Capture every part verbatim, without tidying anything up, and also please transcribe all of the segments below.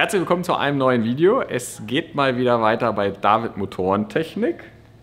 Herzlich willkommen zu einem neuen Video. Es geht mal wieder weiter bei David Motorentechnik.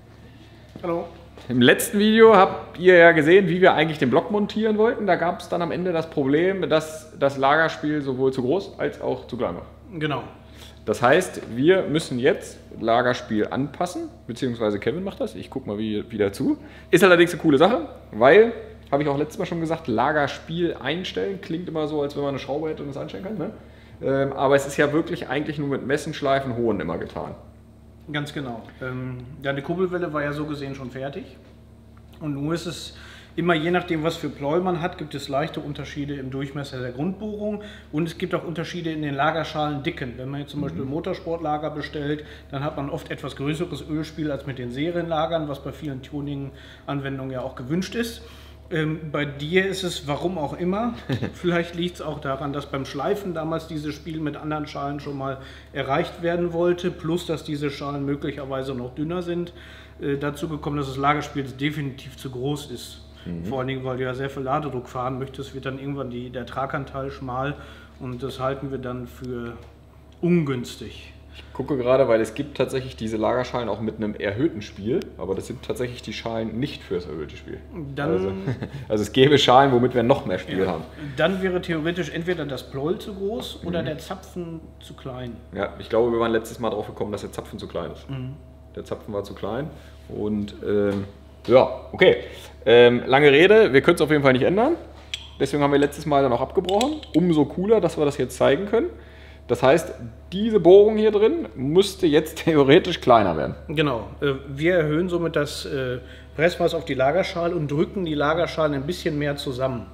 Hallo. Im letzten Video habt ihr ja gesehen, wie wir eigentlich den Block montieren wollten. Da gab es dann am Ende das Problem, dass das Lagerspiel sowohl zu groß als auch zu klein war. Genau. Das heißt, wir müssen jetzt Lagerspiel anpassen, beziehungsweise Kevin macht das. Ich gucke mal wie, wieder zu. Ist allerdings eine coole Sache, weil, habe ich auch letztes Mal schon gesagt, Lagerspiel einstellen klingt immer so, als wenn man eine Schraube hätte und das einstellen kann. Ne? Ähm, aber es ist ja wirklich eigentlich nur mit Messen, Schleifen, Hohen immer getan. Ganz genau. Ähm, ja, die Kurbelwelle war ja so gesehen schon fertig. Und nun ist es immer, je nachdem, was für Pleuel man hat, gibt es leichte Unterschiede im Durchmesser der Grundbohrung. Und es gibt auch Unterschiede in den Lagerschalen-Dicken. Wenn man jetzt zum Beispiel Motorsportlager bestellt, dann hat man oft etwas größeres Ölspiel als mit den Serienlagern, was bei vielen Tuning-Anwendungen ja auch gewünscht ist. Ähm, bei dir ist es, warum auch immer, vielleicht liegt es auch daran, dass beim Schleifen damals dieses Spiel mit anderen Schalen schon mal erreicht werden wollte, plus dass diese Schalen möglicherweise noch dünner sind, äh, dazu gekommen, dass das Lagerspiel definitiv zu groß ist. Mhm. Vor allen Dingen, weil du ja sehr viel Ladedruck fahren möchtest, wird dann irgendwann die, der Traganteil schmal und das halten wir dann für ungünstig. Ich gucke gerade, weil es gibt tatsächlich diese Lagerschalen auch mit einem erhöhten Spiel, aber das sind tatsächlich die Schalen nicht für das erhöhte Spiel. Dann, also, also es gäbe Schalen, womit wir noch mehr Spiel ja, haben. Dann wäre theoretisch entweder das Pleuel zu groß oder mhm. der Zapfen zu klein. Ja, ich glaube, wir waren letztes Mal drauf gekommen, dass der Zapfen zu klein ist. Mhm. Der Zapfen war zu klein und ähm, ja, okay. Ähm, lange Rede, wir können es auf jeden Fall nicht ändern. Deswegen haben wir letztes Mal dann auch abgebrochen. Umso cooler, dass wir das jetzt zeigen können. Das heißt, diese Bohrung hier drin müsste jetzt theoretisch kleiner werden. Genau. Wir erhöhen somit das Pressmaß auf die Lagerschale und drücken die Lagerschalen ein bisschen mehr zusammen.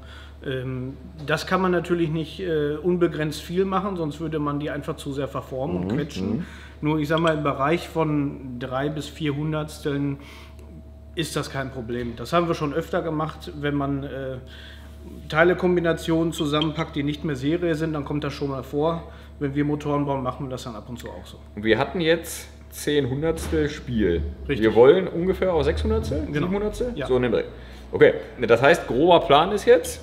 Das kann man natürlich nicht unbegrenzt viel machen, sonst würde man die einfach zu sehr verformen und quetschen. Mhm. Nur ich sage mal, im Bereich von drei bis vier Hundertsteln ist das kein Problem. Das haben wir schon öfter gemacht, wenn man Teilekombinationen zusammenpackt, die nicht mehr Serie sind, dann kommt das schon mal vor. Wenn wir Motoren bauen, machen wir das dann ab und zu auch so. Und wir hatten jetzt zehn Hundertstel Spiel. Richtig. Wir wollen ungefähr auf sechs Hundertstel, genau. sieben Hundertstel? Ja. So in dem Dreh. Okay, das heißt, grober Plan ist jetzt,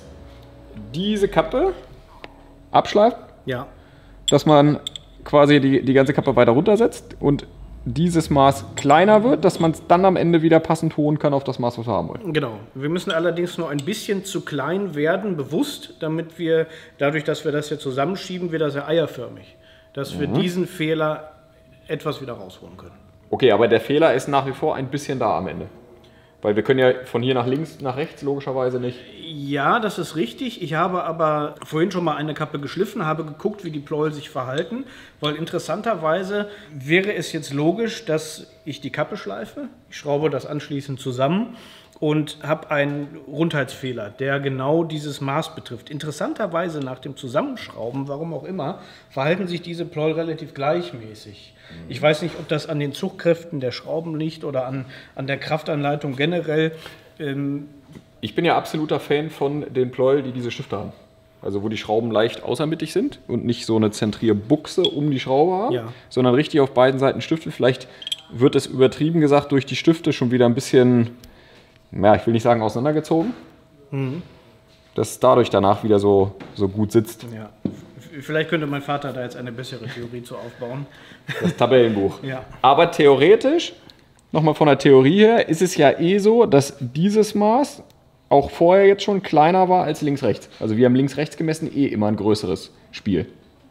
diese Kappe abschleifen, ja. dass man quasi die, die ganze Kappe weiter runtersetzt und dieses Maß kleiner wird, dass man es dann am Ende wieder passend holen kann auf das Maß, was wir haben wollen. Genau. Wir müssen allerdings nur ein bisschen zu klein werden, bewusst, damit wir, dadurch, dass wir das hier zusammenschieben, wird das ja eierförmig, dass wir mhm. diesen Fehler etwas wieder rausholen können. Okay, aber der Fehler ist nach wie vor ein bisschen da am Ende. Weil wir können ja von hier nach links, nach rechts logischerweise nicht. Ja, das ist richtig. Ich habe aber vorhin schon mal eine Kappe geschliffen, habe geguckt, wie die Pleuel sich verhalten, weil interessanterweise wäre es jetzt logisch, dass ich die Kappe schleife, ich schraube das anschließend zusammen und habe einen Rundheitsfehler, der genau dieses Maß betrifft. Interessanterweise nach dem Zusammenschrauben, warum auch immer, verhalten sich diese Pleuel relativ gleichmäßig. Ich weiß nicht, ob das an den Zugkräften der Schrauben liegt oder an, an der Kraftanleitung generell. Ähm ich bin ja absoluter Fan von den Pleuel, die diese Stifte haben. Also wo die Schrauben leicht außermittig sind und nicht so eine Zentrierbuchse um die Schraube haben, ja. sondern richtig auf beiden Seiten Stifte. Vielleicht wird es übertrieben gesagt durch die Stifte schon wieder ein bisschen, ja, ich will nicht sagen auseinandergezogen, mhm. dass es dadurch danach wieder so, so gut sitzt. Ja. Vielleicht könnte mein Vater da jetzt eine bessere Theorie zu aufbauen. Das Tabellenbuch. Ja. Aber theoretisch, nochmal von der Theorie her, ist es ja eh so, dass dieses Maß auch vorher jetzt schon kleiner war als links-rechts. Also wir haben links-rechts gemessen eh immer ein größeres Spiel.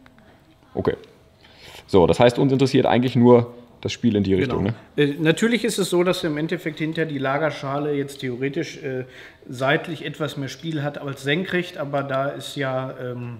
Okay. So, das heißt, uns interessiert eigentlich nur das Spiel in die Richtung. Genau. Ne? Äh, natürlich ist es so, dass im Endeffekt hinter die Lagerschale jetzt theoretisch äh, seitlich etwas mehr Spiel hat als senkrecht, aber da ist ja... Ähm,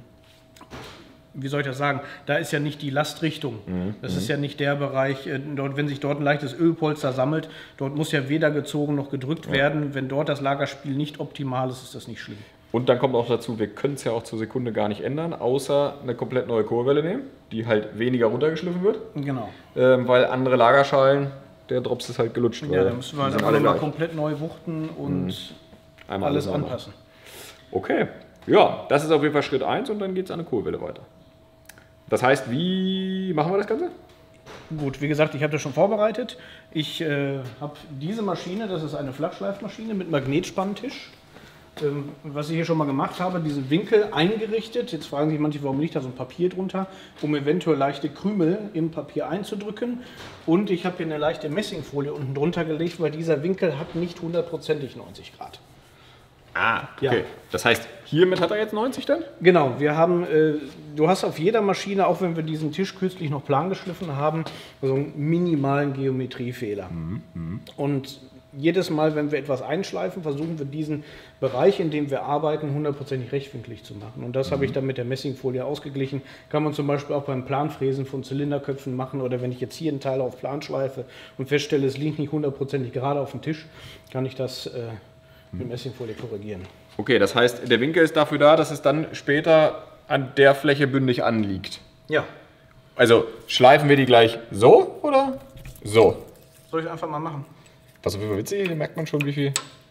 wie soll ich das sagen, da ist ja nicht die Lastrichtung. Mhm. Das ist ja nicht der Bereich, dort, wenn sich dort ein leichtes Ölpolster sammelt, dort muss ja weder gezogen noch gedrückt ja. werden. Wenn dort das Lagerspiel nicht optimal ist, ist das nicht schlimm. Und dann kommt auch dazu, wir können es ja auch zur Sekunde gar nicht ändern, außer eine komplett neue Kurbelwelle nehmen, die halt weniger runtergeschliffen wird. Genau. Ähm, weil andere Lagerschalen, der Drops ist halt gelutscht. Ja, da müssen wir halt einfach nochmal komplett neu wuchten und mhm. Einmal alles alles anpassen. Okay, ja, das ist auf jeden Fall Schritt eins und dann geht es an eine Kurbelwelle weiter. Das heißt, wie machen wir das Ganze? Gut, wie gesagt, ich habe das schon vorbereitet. Ich äh, habe diese Maschine, das ist eine Flachschleifmaschine mit Magnetspanntisch. Ähm, was ich hier schon mal gemacht habe, diesen Winkel eingerichtet. Jetzt fragen sich manche, warum liegt da so ein Papier drunter, um eventuell leichte Krümel im Papier einzudrücken. Und ich habe hier eine leichte Messingfolie unten drunter gelegt, weil dieser Winkel hat nicht hundertprozentig neunzig Grad. Ah, okay. Ja. Das heißt, hiermit hat er jetzt neunzig dann? Genau, wir haben, äh, du hast auf jeder Maschine, auch wenn wir diesen Tisch kürzlich noch plan geschliffen haben, so einen minimalen Geometriefehler. Mhm. Und jedes Mal, wenn wir etwas einschleifen, versuchen wir diesen Bereich, in dem wir arbeiten, hundertprozentig rechtwinklig zu machen. Und das mhm. habe ich dann mit der Messingfolie ausgeglichen. Kann man zum Beispiel auch beim Planfräsen von Zylinderköpfen machen oder wenn ich jetzt hier einen Teil auf Plan schleife und feststelle, es liegt nicht hundertprozentig gerade auf dem Tisch, kann ich das äh, mit Messingfolie korrigieren. Okay, das heißt, der Winkel ist dafür da, dass es dann später an der Fläche bündig anliegt. Ja. Also schleifen wir die gleich so oder so? Soll ich einfach mal machen? Was auf jeden Fall witzig, hier merkt man schon, wie viel.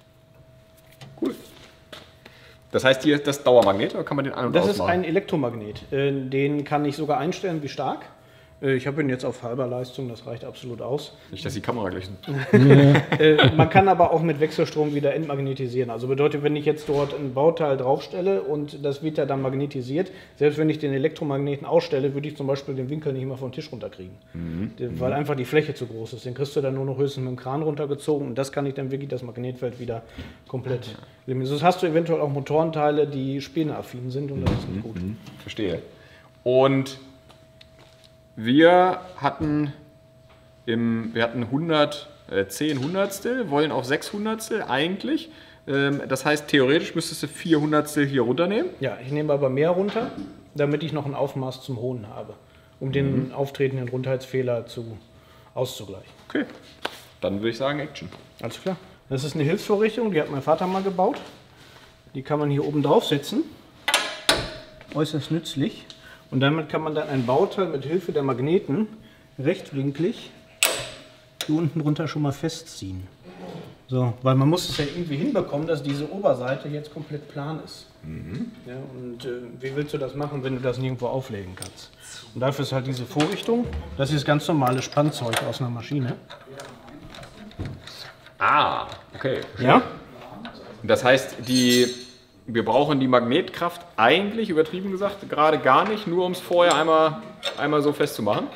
Cool. Das heißt, hier ist das Dauermagnet, oder kann man den an- und Das ausmachen? ist ein Elektromagnet. Äh, Den kann ich sogar einstellen, wie stark. Äh, Ich habe ihn jetzt auf halber Leistung, das reicht absolut aus. Nicht, dass die Kamera gleich. Äh, Man kann aber auch mit Wechselstrom wieder entmagnetisieren. Also bedeutet, wenn ich jetzt dort ein Bauteil draufstelle und das wird ja dann magnetisiert, selbst wenn ich den Elektromagneten ausstelle, würde ich zum Beispiel den Winkel nicht mehr vom Tisch runterkriegen. Mhm. Weil einfach die Fläche zu groß ist. Den kriegst du dann nur noch höchstens mit dem Kran runtergezogen und das kann ich dann wirklich das Magnetfeld wieder komplett eliminieren. Sonst hast du eventuell auch Motorenteile, die späneaffin sind und das ist nicht gut. Mhm. Verstehe. Und wir hatten, im, wir hatten hundert, äh, zehn Hundertstel, wollen auf sechs Hundertstel eigentlich. Ähm, das heißt, theoretisch müsstest du vier Hundertstel hier runternehmen. Ja, ich nehme aber mehr runter, damit ich noch ein Aufmaß zum Hohn habe, um den auftretenden Rundheitsfehler zu, auszugleichen. Okay, dann würde ich sagen Action. Alles klar. Das ist eine Hilfsvorrichtung, die hat mein Vater mal gebaut. Die kann man hier oben drauf setzen. Äußerst nützlich. Und damit kann man dann ein Bauteil mit Hilfe der Magneten rechtwinklig hier unten drunter schon mal festziehen. So, weil man muss es ja irgendwie hinbekommen, dass diese Oberseite jetzt komplett plan ist. Mhm. Ja, und äh, wie willst du das machen, wenn du das nirgendwo auflegen kannst? Und dafür ist halt diese Vorrichtung. Das ist ganz normales Spannzeug aus einer Maschine. Ah, okay. Ja? Das heißt, die, wir brauchen die Magnetkraft eigentlich, übertrieben gesagt, gerade gar nicht, nur um es vorher einmal, einmal so festzumachen.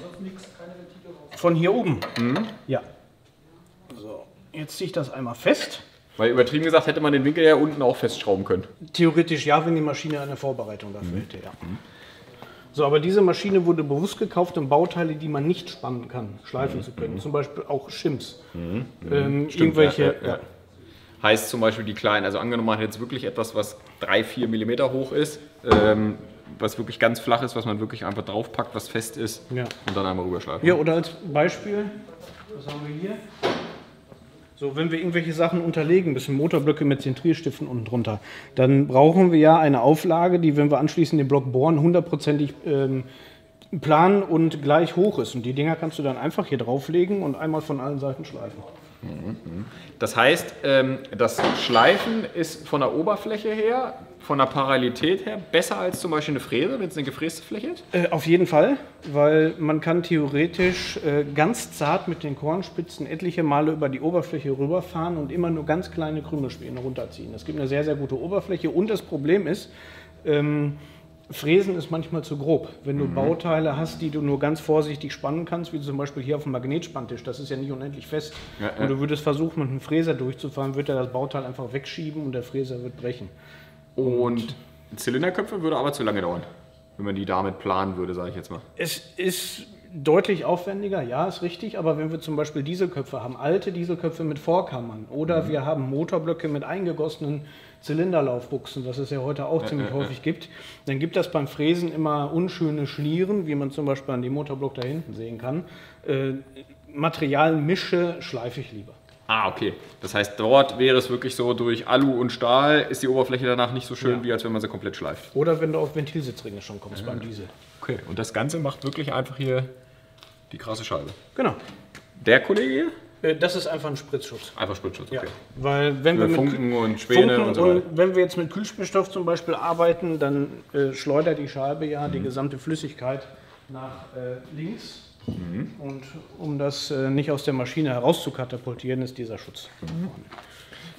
Von hier oben? Mhm. Ja. So, jetzt ziehe ich das einmal fest. Weil übertrieben gesagt hätte man den Winkel ja unten auch festschrauben können. Theoretisch ja, wenn die Maschine eine Vorbereitung dafür mhm. hätte, ja. Mhm. So, aber diese Maschine wurde bewusst gekauft, um Bauteile, die man nicht spannen kann, schleifen mhm. zu können. Zum Beispiel auch Shims. Mhm. Ähm, Stimmt, irgendwelche. Ja, ja, ja. Heißt zum Beispiel die kleinen, also angenommen man hat jetzt wirklich etwas, was drei, vier Millimeter hoch ist, ähm, was wirklich ganz flach ist, was man wirklich einfach draufpackt, was fest ist ja. und dann einmal rüberschleifen. Ja, oder als Beispiel, was haben wir hier? So, wenn wir irgendwelche Sachen unterlegen müssen, Motorblöcke mit Zentrierstiften unten drunter, dann brauchen wir ja eine Auflage, die, wenn wir anschließend den Block bohren, hundertprozentig ähm, plan und gleich hoch ist. Und die Dinger kannst du dann einfach hier drauflegen und einmal von allen Seiten schleifen. Das heißt, das Schleifen ist von der Oberfläche her, von der Parallelität her, besser als zum Beispiel eine Fräse, wenn es eine gefräste Fläche ist? Äh, auf jeden Fall, weil man kann theoretisch äh, ganz zart mit den Kornspitzen etliche Male über die Oberfläche rüberfahren und immer nur ganz kleine Krümelspäne runterziehen. Das gibt eine sehr, sehr gute Oberfläche und das Problem ist, ähm, Fräsen ist manchmal zu grob. Wenn du mhm. Bauteile hast, die du nur ganz vorsichtig spannen kannst, wie zum Beispiel hier auf dem Magnetspanntisch, das ist ja nicht unendlich fest. Ja, ja. Und du würdest versuchen, mit einem Fräser durchzufahren, wird er das Bauteil einfach wegschieben und der Fräser wird brechen. Und Zylinderköpfe würde aber zu lange dauern, wenn man die damit planen würde, sage ich jetzt mal. Es ist deutlich aufwendiger, ja, ist richtig, aber wenn wir zum Beispiel Dieselköpfe haben, alte Dieselköpfe mit Vorkammern oder mhm. wir haben Motorblöcke mit eingegossenen Zylinderlaufbuchsen, was es ja heute auch ziemlich äh, äh, häufig gibt, dann gibt das beim Fräsen immer unschöne Schlieren, wie man zum Beispiel an dem Motorblock da hinten sehen kann. Äh, Materialmische schleife ich lieber. Ah, okay. Das heißt, dort wäre es wirklich so, durch Alu und Stahl ist die Oberfläche danach nicht so schön, ja. wie als wenn man sie komplett schleift. Oder wenn du auf Ventilsitzringe schon kommst ja. beim Diesel. Okay, und das Ganze macht wirklich einfach hier die krasse Scheibe. Genau. Der Kollege hier? Das ist einfach ein Spritzschutz. Einfach Spritzschutz, okay. Ja, weil wenn wir mit Funken und Späne Funken und so weiter. Und wenn wir jetzt mit Kühlspielstoff zum Beispiel arbeiten, dann äh, schleudert die Scheibe ja mhm. die gesamte Flüssigkeit nach äh, links. Mhm. Und um das äh, nicht aus der Maschine herauszukatapultieren, ist dieser Schutz. Mhm.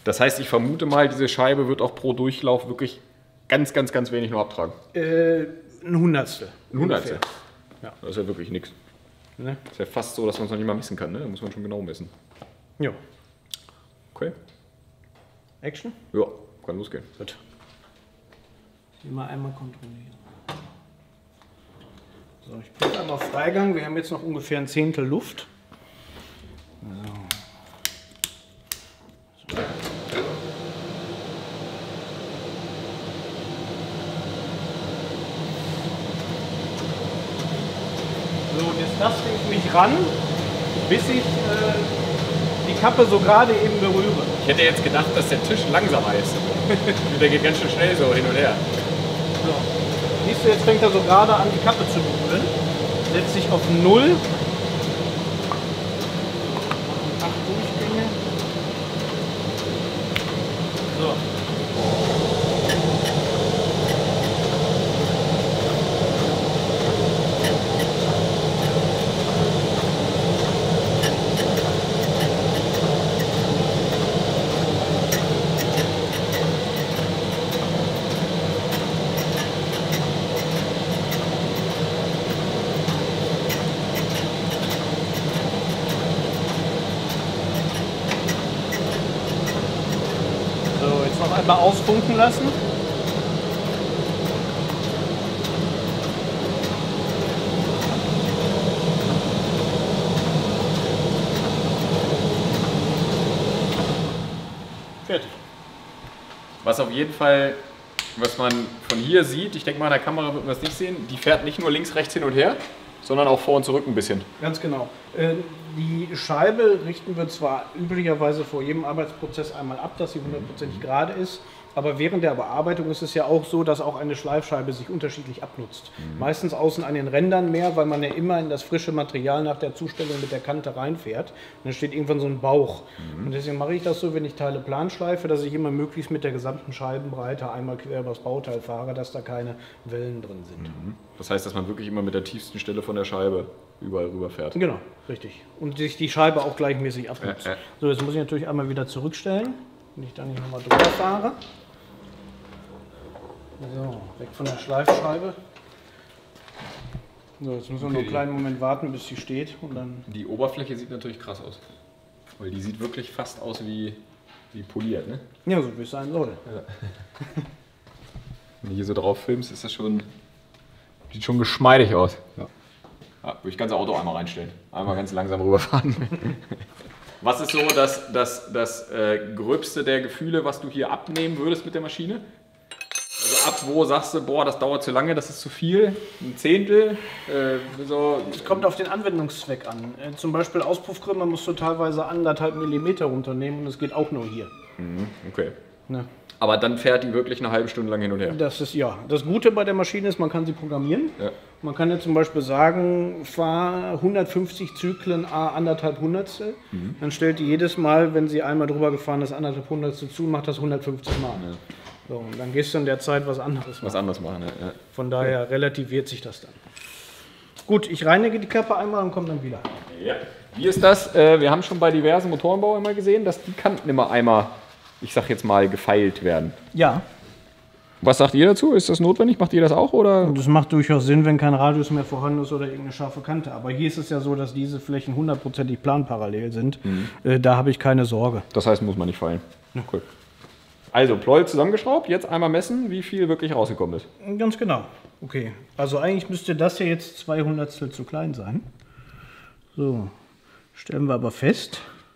Das heißt, ich vermute mal, diese Scheibe wird auch pro Durchlauf wirklich ganz, ganz, ganz wenig nur abtragen. Äh, ein Hundertstel. Ein Hundertstel? Ja. Das ist ja wirklich nichts. Ne? Das ist ja fast so, dass man es noch nicht mal messen kann, ne? Da muss man schon genau messen. Ja. Okay. Action? Ja, kann losgehen. Gut. Immer einmal kontrollieren. So, ich bin einmal Freigang. Wir haben jetzt noch ungefähr ein Zehntel Luft. So. So, und jetzt lasse ich mich ran, bis ich äh, die Kappe so gerade eben berühre. Ich hätte jetzt gedacht, dass der Tisch langsamer ist. Der geht ganz schön schnell so hin und her. So. Siehst du, jetzt fängt er so gerade an, die Kappe zu berühren. Setzt sich auf null. Acht Durchgänge. So. Noch einmal ausfunken lassen. Fertig. Was auf jeden Fall, was man von hier sieht, ich denke mal, an der Kamera wird man das nicht sehen, die fährt nicht nur links, rechts hin und her, sondern auch vor und zurück ein bisschen. Ganz genau. Äh, die Scheibe richten wir zwar üblicherweise vor jedem Arbeitsprozess einmal ab, dass sie hundertprozentig gerade ist, aber während der Bearbeitung ist es ja auch so, dass auch eine Schleifscheibe sich unterschiedlich abnutzt. Mhm. Meistens außen an den Rändern mehr, weil man ja immer in das frische Material nach der Zustellung mit der Kante reinfährt. Und dann steht irgendwann so ein Bauch. Mhm. Und deswegen mache ich das so, wenn ich Teile plan schleife, dass ich immer möglichst mit der gesamten Scheibenbreite einmal quer über das Bauteil fahre, dass da keine Wellen drin sind. Mhm. Das heißt, dass man wirklich immer mit der tiefsten Stelle von der Scheibe überall rüber fährt. Genau, richtig. Und sich die Scheibe auch gleichmäßig abnutzt. Äh, äh. So, jetzt muss ich natürlich einmal wieder zurückstellen, wenn ich da nicht nochmal drüber fahre. So, weg von der Schleifscheibe. So, jetzt müssen wir okay, nur einen kleinen Moment warten, bis sie steht. Und dann die Oberfläche sieht natürlich krass aus. Weil die sieht wirklich fast aus wie, wie poliert, ne? Ja, so wie es sein soll. Ja. Wenn du hier so drauf filmst, ist das schon, sieht schon geschmeidig aus. Ja. Ja, würde ich das ganze Auto einmal reinstellen. Einmal ganz langsam rüberfahren. Was ist so das, das, das äh, gröbste der Gefühle, was du hier abnehmen würdest mit der Maschine? Also ab wo sagst du, boah, das dauert zu lange, das ist zu viel? Ein Zehntel? Äh, so. Es kommt auf den Anwendungszweck an. Äh, zum Beispiel Auspuffkrümmer musst du teilweise anderthalb Millimeter runternehmen und das geht auch nur hier. Mhm, okay. Ne? Aber dann fährt die wirklich eine halbe Stunde lang hin und her? Das ist ja. Das Gute bei der Maschine ist, man kann sie programmieren. Ja. Man kann jetzt zum Beispiel sagen, fahr hundertfünfzig Zyklen a anderthalb Hundertstel. Mhm. Dann stellt die jedes Mal, wenn sie einmal drüber gefahren ist, anderthalb Hundertstel zu, macht das hundertfünfzig Mal. Ja. So, und dann gehst du in der Zeit was anderes machen. Was anderes machen, ja. Von daher ja. relativiert sich das dann. Gut, ich reinige die Kappe einmal und komme dann wieder. Ja. Wie ist das? Äh, wir haben schon bei diversen Motorenbauern immer gesehen, dass die Kanten immer einmal, ich sag jetzt mal, gefeilt werden. Ja. Was sagt ihr dazu? Ist das notwendig? Macht ihr das auch? Oder? Das macht durchaus Sinn, wenn kein Radius mehr vorhanden ist oder irgendeine scharfe Kante. Aber hier ist es ja so, dass diese Flächen hundertprozentig planparallel sind. Mhm. Äh, da habe ich keine Sorge. Das heißt, muss man nicht feilen. Ja. Cool. Also, Pleuel zusammengeschraubt, jetzt einmal messen, wie viel wirklich rausgekommen ist. Ganz genau. Okay, also eigentlich müsste das hier jetzt zwei Hundertstel zu klein sein. So, stellen wir aber fest,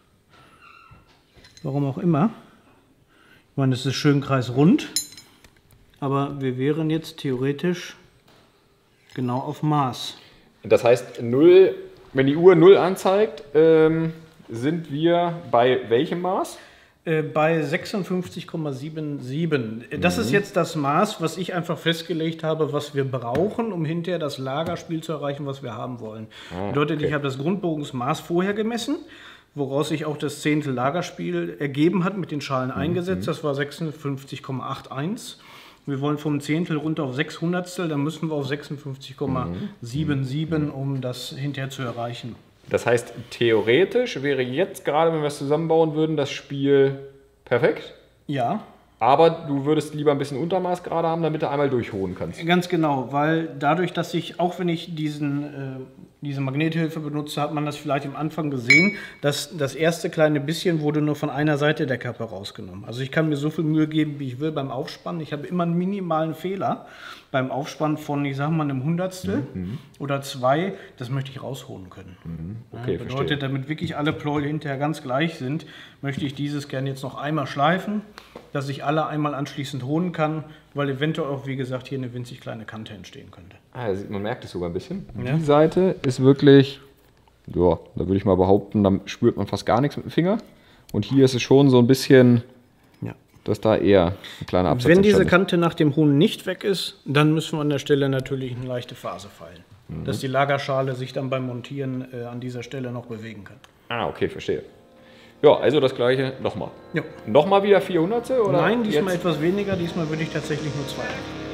warum auch immer. Ich meine, es ist schön kreisrund, aber wir wären jetzt theoretisch genau auf Maß. Das heißt, null, wenn die Uhr null anzeigt, ähm, sind wir bei welchem Maß? Bei sechsundfünfzig Komma siebenundsiebzig. Das mhm. ist jetzt das Maß, was ich einfach festgelegt habe, was wir brauchen, um hinterher das Lagerspiel zu erreichen, was wir haben wollen. Ah, Bedeutet, okay. Ich habe das Grundbogensmaß vorher gemessen, woraus sich auch das Zehntel Lagerspiel ergeben hat, mit den Schalen mhm. eingesetzt. Das war sechsundfünfzig Komma einundachtzig. Wir wollen vom Zehntel runter auf sechs Hundertstel, dann müssen wir auf sechsundfünfzig Komma siebenundsiebzig, um das hinterher zu erreichen. Das heißt, theoretisch wäre jetzt gerade, wenn wir es zusammenbauen würden, das Spiel Perfekt. Ja. Aber du würdest lieber ein bisschen Untermaß gerade haben, damit du einmal durchholen kannst. Ganz genau, weil dadurch, dass ich, auch wenn ich diesen, äh, diese Magnethilfe benutze, hat man das vielleicht am Anfang gesehen, dass das erste kleine bisschen wurde nur von einer Seite der Kappe rausgenommen. Also ich kann mir so viel Mühe geben, wie ich will beim Aufspannen. Ich habe immer einen minimalen Fehler beim Aufspannen von, ich sage mal, einem Hundertstel mhm. oder zwei. Das möchte ich rausholen können. Mhm. Okay, ja, bedeutet, verstehe. Damit wirklich alle Pleuel hinterher ganz gleich sind, möchte ich dieses gerne jetzt noch einmal schleifen, dass ich alle einmal anschließend holen kann, weil eventuell auch, wie gesagt, hier eine winzig kleine Kante entstehen könnte. Ah, man merkt es sogar ein bisschen. Ja. Die Seite ist wirklich, ja, da würde ich mal behaupten, da spürt man fast gar nichts mit dem Finger. Und hier ist es schon so ein bisschen, ja, dass da eher ein kleiner Absatz Wenn diese Kante nach dem Hohn nicht weg ist, dann müssen wir an der Stelle natürlich eine leichte Phase feilen. Mhm. Dass die Lagerschale sich dann beim Montieren äh, an dieser Stelle noch bewegen kann. Ah, okay, verstehe. Ja, also das gleiche nochmal. Ja. Nochmal wieder vierhundertstel oder? Nein, diesmal jetzt? Etwas weniger. Diesmal würde ich tatsächlich nur zwei.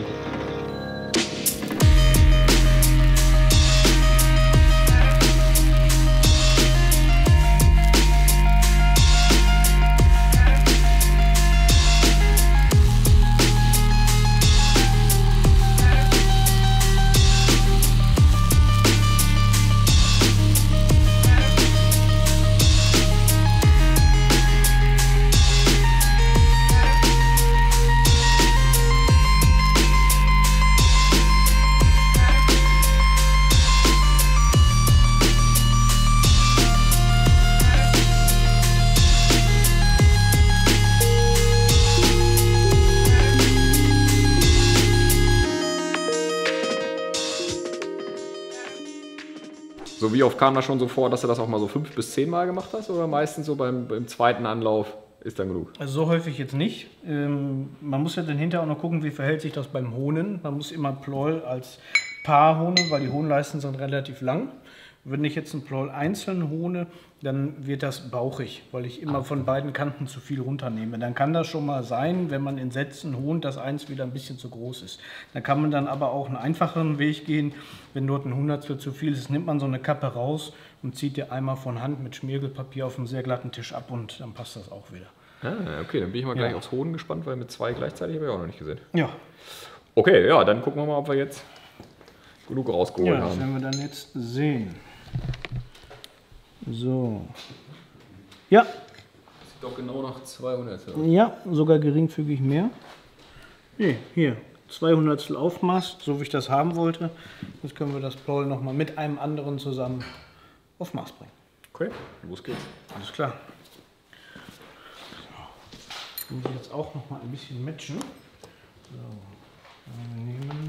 So wie oft kam das schon so vor, dass du das auch mal so fünf bis zehn Mal gemacht hast? Oder meistens so beim, beim zweiten Anlauf ist dann genug? Also so häufig jetzt nicht. Ähm, man muss ja dann hinterher auch noch gucken, wie verhält sich das beim Hohnen. Man muss immer Pleuel als Paar hohnen, weil die Hohnleisten sind relativ lang. Wenn ich jetzt einen Pleuel einzeln hohne, dann wird das bauchig, weil ich immer von beiden Kanten zu viel runternehme. Dann kann das schon mal sein, wenn man in Sätzen hohnt, dass eins wieder ein bisschen zu groß ist. Dann kann man dann aber auch einen einfacheren Weg gehen. Wenn dort ein Hundertstel zu viel ist, nimmt man so eine Kappe raus und zieht die einmal von Hand mit Schmirgelpapier auf einem sehr glatten Tisch ab und dann passt das auch wieder. Ah, okay, dann bin ich mal gleich ja. aufs Hohnen gespannt, weil mit zwei gleichzeitig habe ich auch noch nicht gesehen. Ja. Okay, ja, dann gucken wir mal, ob wir jetzt genug rausgeholt ja, das haben. werden wir dann jetzt sehen. So. Ja. Sieht doch genau nach zweihundertstel aus. Ja, sogar geringfügig mehr. Nee, hier. zweihundertstel Aufmaß, so wie ich das haben wollte. Jetzt können wir das Pleuel nochmal mit einem anderen zusammen auf Maß bringen. Okay, los geht's. Alles klar. So. Muss ich jetzt auch nochmal ein bisschen matchen. So. Wir nehmen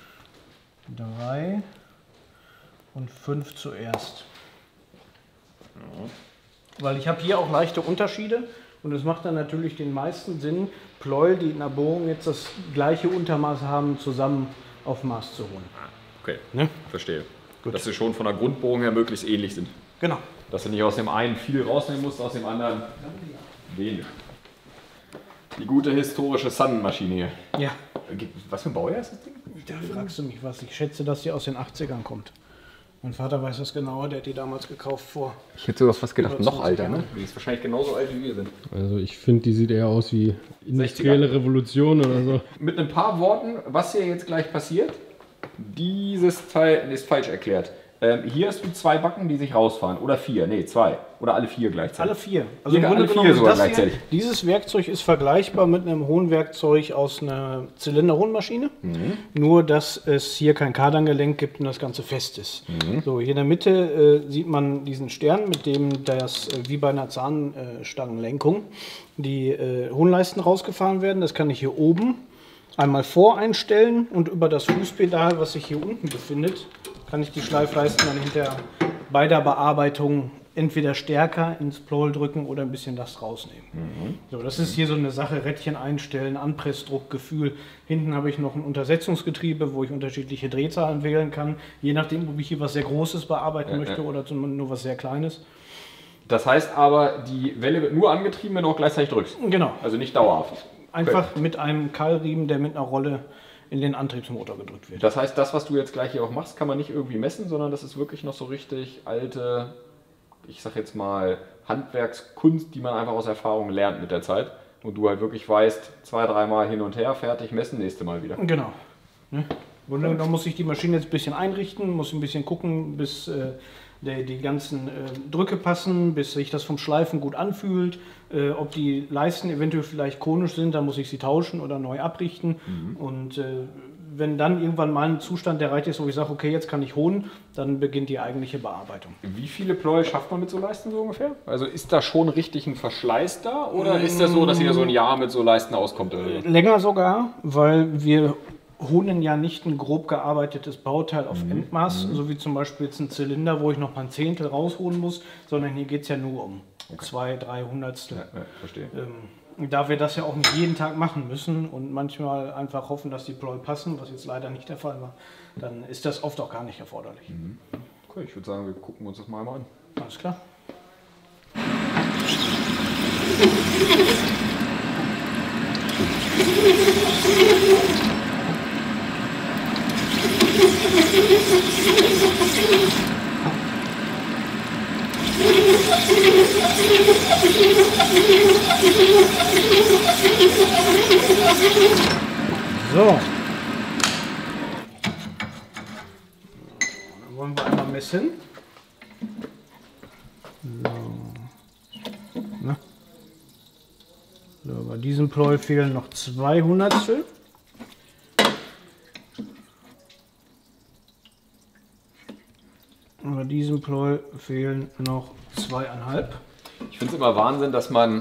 drei und fünf zuerst. Ja. Weil ich habe hier auch leichte Unterschiede und es macht dann natürlich den meisten Sinn, Pleuel, die in der Bohrung jetzt das gleiche Untermaß haben, zusammen auf Maß zu holen. Okay, ne? Verstehe. Gut. Dass sie schon von der Grundbohrung her möglichst ähnlich sind. Genau. Dass du nicht aus dem einen viel rausnehmen musst, aus dem anderen wenig. Die gute historische Sun-Maschine hier. Ja. Was für ein Baujahr ist das Ding? Da fragst du mich was. Ich schätze, dass sie aus den achtzigern kommt. Mein Vater weiß das genauer, der hat die damals gekauft vor. Ich hätte sowas fast gedacht, noch älter, ne? Die ist wahrscheinlich genauso alt wie wir sind. Also ich finde, die sieht eher aus wie industrielle Revolution oder so. Mit ein paar Worten, was hier jetzt gleich passiert, dieses Teil ist falsch erklärt. Ähm, hier hast du zwei Backen, die sich rausfahren. Oder vier, nee, zwei. Oder alle vier gleichzeitig. Alle vier. Also hier, alle vier sogar gleichzeitig. Hier, dieses Werkzeug ist vergleichbar mit einem Hohnwerkzeug aus einer Zylinderhohnmaschine. Mhm. Nur, dass es hier kein Kardangelenk gibt und das Ganze fest ist. Mhm. So, hier in der Mitte äh, sieht man diesen Stern, mit dem das, äh, wie bei einer Zahnstangenlenkung, die äh, Hohnleisten rausgefahren werden. Das kann ich hier oben einmal voreinstellen und über das Fußpedal, was sich hier unten befindet, kann ich die Schleifleisten dann hinter bei der Bearbeitung entweder stärker ins Pleuel drücken oder ein bisschen das rausnehmen. Mhm. So, das ist hier so eine Sache, Rädchen einstellen, Anpressdruck, Gefühl. Hinten habe ich noch ein Untersetzungsgetriebe, wo ich unterschiedliche Drehzahlen wählen kann, je nachdem, ob ich hier was sehr Großes bearbeiten ja, möchte ja. oder nur was sehr Kleines. Das heißt aber, die Welle wird nur angetrieben, wenn du auch gleichzeitig drückst? Genau. Also nicht dauerhaft? Einfach okay. mit einem Keilriemen, der mit einer Rolle in den Antriebsmotor gedrückt wird. Das heißt, das, was du jetzt gleich hier auch machst, kann man nicht irgendwie messen, sondern das ist wirklich noch so richtig alte, ich sag jetzt mal, Handwerkskunst, die man einfach aus Erfahrung lernt mit der Zeit. und du halt wirklich weißt, zwei, dreimal hin und her, fertig, messen, nächste Mal wieder. Genau. Ne? Und dann, dann muss ich die Maschine jetzt ein bisschen einrichten, muss ein bisschen gucken, bis äh, die, die ganzen äh, Drücke passen, bis sich das vom Schleifen gut anfühlt. Äh, ob die Leisten eventuell vielleicht konisch sind, dann muss ich sie tauschen oder neu abrichten. Mhm. Und äh, wenn dann irgendwann mal ein Zustand erreicht ist, wo ich sage, okay, jetzt kann ich holen, dann beginnt die eigentliche Bearbeitung. Wie viele Ploi schafft man mit so Leisten so ungefähr? Also ist da schon richtig ein Verschleiß da oder ist das so, dass ihr so ein Jahr mit so Leisten auskommt? Oder? Länger sogar, weil wir holen ja nicht ein grob gearbeitetes Bauteil auf mhm. Endmaß, mhm. so wie zum Beispiel jetzt ein Zylinder, wo ich noch mal ein Zehntel rausholen muss, sondern hier geht es ja nur um okay. zwei, drei Hundertstel. Ja, ja, verstehe. Ähm, Da wir das ja auch nicht jeden Tag machen müssen und manchmal einfach hoffen, dass die Ploi passen, was jetzt leider nicht der Fall war, dann ist das oft auch gar nicht erforderlich. Mhm. Okay, ich würde sagen, wir gucken uns das mal an. Alles klar. So. Dann wollen wir einmal messen. So. Na. So, bei diesem Ploi fehlen noch zwei Hundertstel. Bei diesem Ploi fehlen noch zweieinhalb. Ich finde es immer Wahnsinn, dass man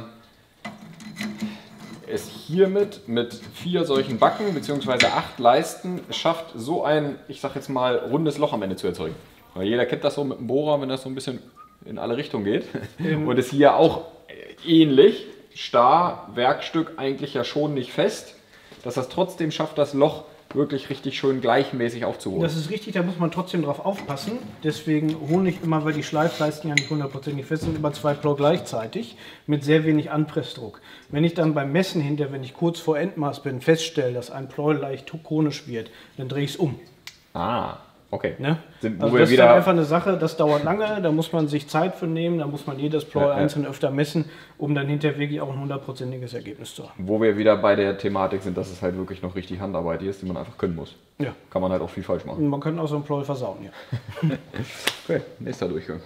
es hiermit mit vier solchen Backen bzw. acht Leisten schafft, so ein, ich sag jetzt mal, rundes Loch am Ende zu erzeugen. Weil jeder kennt das so mit dem Bohrer, wenn das so ein bisschen in alle Richtungen geht. Ähm. Und es hier auch ähnlich, starr, Werkstück eigentlich ja schon nicht fest, dass das trotzdem schafft, das Loch wirklich richtig schön gleichmäßig aufzuholen. Das ist richtig, da muss man trotzdem drauf aufpassen. Deswegen hole ich immer, weil die Schleifleisten ja nicht hundertprozentig fest sind, immer zwei Ploi gleichzeitig mit sehr wenig Anpressdruck. Wenn ich dann beim Messen hinterher, wenn ich kurz vor Endmaß bin, feststelle, dass ein Ploi leicht konisch wird, dann drehe ich es um. Ah, okay. Ne? Sind, also wir das wieder ist dann einfach eine Sache, das dauert lange, da muss man sich Zeit für nehmen, da muss man jedes Ploi ja, einzeln ja. öfter messen, um dann hinterher wirklich auch ein hundertprozentiges Ergebnis zu haben. Wo wir wieder bei der Thematik sind, dass es halt wirklich noch richtig Handarbeit ist, die man einfach können muss. Ja. Kann man halt auch viel falsch machen. Und man kann auch so ein Ploi versauen, ja. Okay, nächster Durchgang.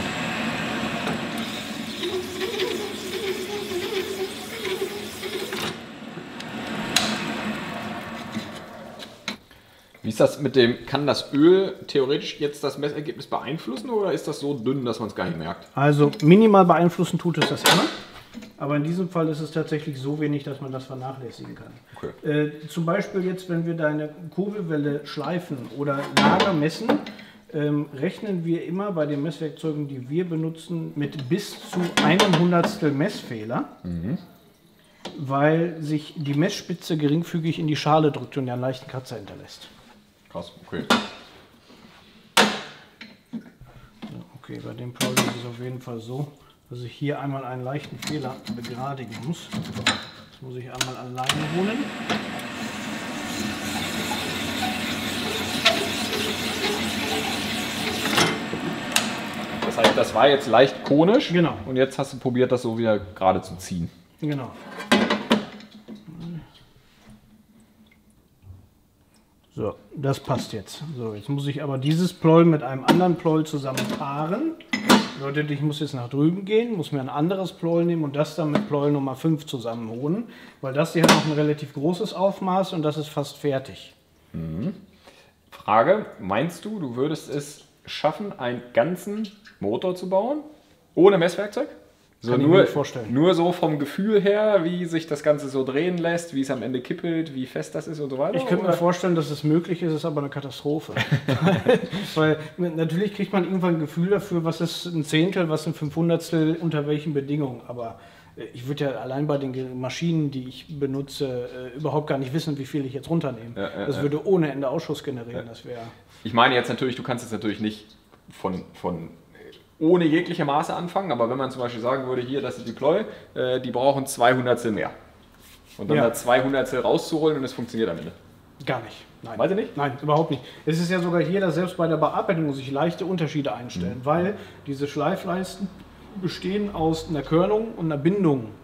Wie ist das mit dem, kann das Öl theoretisch jetzt das Messergebnis beeinflussen oder ist das so dünn, dass man es gar nicht merkt? Also minimal beeinflussen tut es das immer, aber in diesem Fall ist es tatsächlich so wenig, dass man das vernachlässigen kann. Okay. Äh, zum Beispiel jetzt, wenn wir deine Kurbelwelle schleifen oder Lager messen, ähm, rechnen wir immer bei den Messwerkzeugen, die wir benutzen, mit bis zu einem Hundertstel Messfehler. Mhm. Weil sich die Messspitze geringfügig in die Schale drückt und einen leichten Kratzer hinterlässt. Krass, okay. Okay, bei dem Ploi ist es auf jeden Fall so, dass ich hier einmal einen leichten Fehler begradigen muss. Das muss ich einmal alleine holen. Das heißt, das war jetzt leicht konisch. Genau. Und jetzt hast du probiert, das so wieder gerade zu ziehen. Genau. So, das passt jetzt. So, jetzt muss ich aber dieses Ploi mit einem anderen Ploi zusammen paaren. Bedeutet, ich muss jetzt nach drüben gehen, muss mir ein anderes Ploi nehmen und das dann mit Ploi Nummer fünf zusammenholen, weil das hier hat noch ein relativ großes Aufmaß und das ist fast fertig. Mhm. Frage, meinst du, du würdest es schaffen, einen ganzen Motor zu bauen, ohne Messwerkzeug? So Kann nur, ich mir nicht vorstellen. Nur so vom Gefühl her, wie sich das Ganze so drehen lässt, wie es am Ende kippelt, wie fest das ist und so weiter? Ich könnte oder? mir vorstellen, dass es möglich ist, ist aber eine Katastrophe. Weil natürlich kriegt man irgendwann ein Gefühl dafür, was ist ein Zehntel, was sind fünfhundertstel, unter welchen Bedingungen. Aber ich würde ja allein bei den Maschinen, die ich benutze, überhaupt gar nicht wissen, wie viel ich jetzt runternehme. Ja, ja, das würde ohne Ende Ausschuss generieren. Ja. Das wäre. Ich meine jetzt natürlich, du kannst jetzt natürlich nicht von, von ohne jegliche Maße anfangen, aber wenn man zum Beispiel sagen würde, hier, das ist die Ploi, äh, die brauchen zwei Hundertstel mehr. Und dann ja. da zwei Hundertstel rauszuholen und es funktioniert am Ende. Gar nicht. Nein. Weiß ich nicht? Nein, überhaupt nicht. Es ist ja sogar hier, dass selbst bei der Bearbeitung muss ich leichte Unterschiede einstellen, mhm. weil diese Schleifleisten bestehen aus einer Körnung und einer Bindung.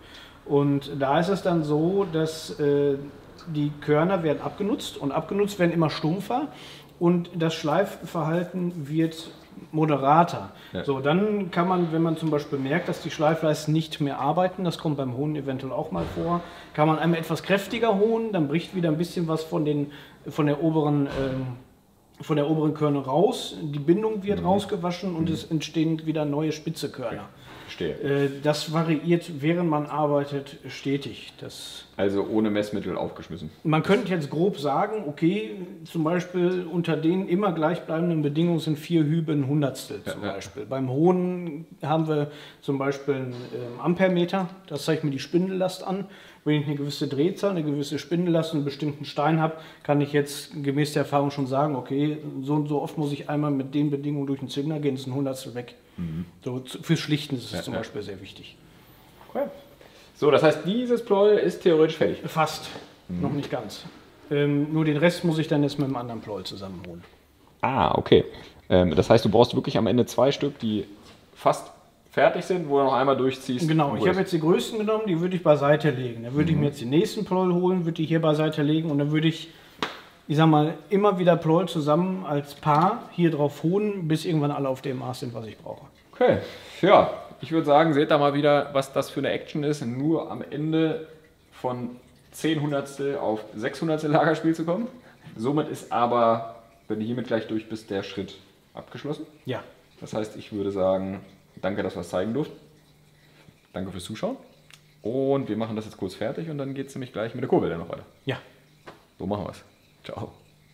Und da ist es dann so, dass äh, die Körner werden abgenutzt und abgenutzt werden immer stumpfer und das Schleifverhalten wird moderater. Ja. So, dann kann man, wenn man zum Beispiel merkt, dass die Schleifleisten nicht mehr arbeiten, das kommt beim Hohn eventuell auch mal vor, kann man einmal etwas kräftiger hohnen, dann bricht wieder ein bisschen was von, den, von der oberen äh, von der oberen Körner raus, die Bindung wird mhm. rausgewaschen und mhm. es entstehen wieder neue spitze Körner. Verstehe. Äh, das variiert, während man arbeitet, stetig. Das also ohne Messmittel aufgeschmissen. Man könnte jetzt grob sagen, okay, zum Beispiel unter den immer gleichbleibenden Bedingungen sind vier Hübe ein Hundertstel zum ja, Beispiel. Ja. Beim Hohn haben wir zum Beispiel ein ähm, Ampermeter, das zeigt mir die Spindellast an. Wenn ich eine gewisse Drehzahl, eine gewisse Spindellast und einen bestimmten Stein habe, kann ich jetzt gemäß der Erfahrung schon sagen, okay, so und so oft muss ich einmal mit den Bedingungen durch den Zylinder gehen, ist ein Hundertstel weg. Mhm. So, fürs Schlichten ist es ja, zum ja. Beispiel sehr wichtig. Okay. So, das heißt, dieses Pleuel ist theoretisch fertig? Fast, mhm. noch nicht ganz. Ähm, nur den Rest muss ich dann jetzt mit einem anderen Pleuel zusammenholen. Ah, okay. Ähm, das heißt, du brauchst wirklich am Ende zwei Stück, die fast fertig sind, wo du noch einmal durchziehst. Genau, ich habe jetzt die größten genommen, die würde ich beiseite legen. Dann würde mhm. ich mir jetzt den nächsten Pleuel holen, würde die hier beiseite legen und dann würde ich, ich sag mal, immer wieder Pleuel zusammen als Paar hier drauf holen, bis irgendwann alle auf dem Maß sind, was ich brauche. Okay, ja, ich würde sagen, seht da mal wieder, was das für eine Action ist, nur am Ende von zehn Hundertstel auf sechs Hundertstel Lagerspiel zu kommen. Somit ist aber, wenn du hiermit gleich durch bist, der Schritt abgeschlossen. Ja. Das heißt, ich würde sagen, danke, dass wir es zeigen durften. Danke fürs Zuschauen. Und wir machen das jetzt kurz fertig und dann geht es nämlich gleich mit der Kurbel dann noch weiter. Ja. So machen wir es. Ciao.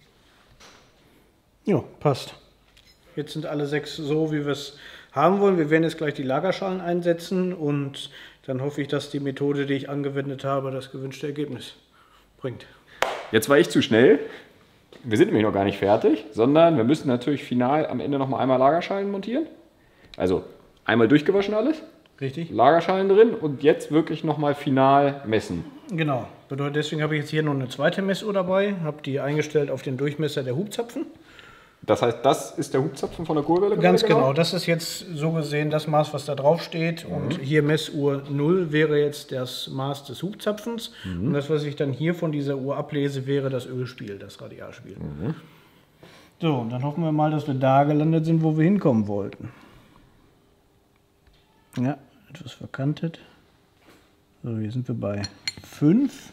Ja, passt. Jetzt sind alle sechs so, wie wir es haben wollen. Wir werden jetzt gleich die Lagerschalen einsetzen und dann hoffe ich, dass die Methode, die ich angewendet habe, das gewünschte Ergebnis bringt. Jetzt war ich zu schnell. Wir sind nämlich noch gar nicht fertig, sondern wir müssen natürlich final am Ende noch mal einmal Lagerschalen montieren. Also einmal durchgewaschen alles. Richtig. Lagerschalen drin und jetzt wirklich noch mal final messen. Genau. Bedeutet, deswegen habe ich jetzt hier noch eine zweite Messuhr dabei, habe die eingestellt auf den Durchmesser der Hubzapfen. Das heißt, das ist der Hubzapfen von der Kurbelwelle? Ganz genau. genau, das ist jetzt so gesehen das Maß, was da drauf steht. Mhm. Und hier Messuhr null wäre jetzt das Maß des Hubzapfens. Mhm. Und das, was ich dann hier von dieser Uhr ablese, wäre das Ölspiel, das Radialspiel. Mhm. So, und dann hoffen wir mal, dass wir da gelandet sind, wo wir hinkommen wollten. Ja, etwas verkantet. So, hier sind wir bei fünf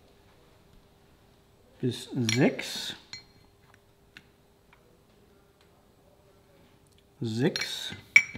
bis sechs. sechs,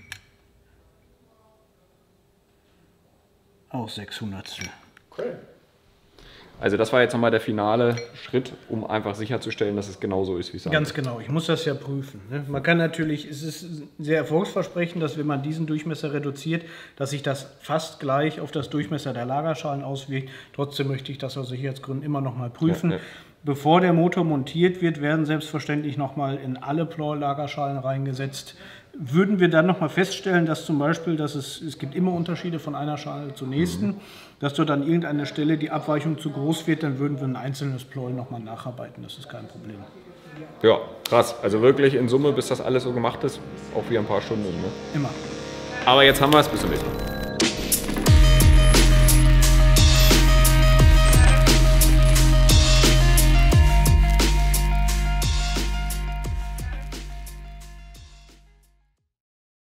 auch sechs Hundertstel. Okay. Also das war jetzt nochmal der finale Schritt, um einfach sicherzustellen, dass es genau so ist, wie es ist. Ganz genau, ich muss das ja prüfen. Ne? Man kann natürlich, es ist sehr erfolgsversprechend, dass wenn man diesen Durchmesser reduziert, dass sich das fast gleich auf das Durchmesser der Lagerschalen auswirkt. Trotzdem möchte ich das aus Sicherheitsgründen immer noch mal prüfen. Ja, ja. Bevor der Motor montiert wird, werden selbstverständlich nochmal in alle Pleuel-Lagerschalen reingesetzt. Würden wir dann nochmal feststellen, dass zum Beispiel, dass es, es gibt immer Unterschiede von einer Schale zur nächsten, mhm. dass dort an irgendeiner Stelle die Abweichung zu groß wird, dann würden wir ein einzelnes Pleuel nochmal nacharbeiten. Das ist kein Problem. Ja, krass. Also wirklich in Summe, bis das alles so gemacht ist, auch wieder ein paar Stunden. Ne? Immer. Aber jetzt haben wir es. Bis zum nächsten Mal.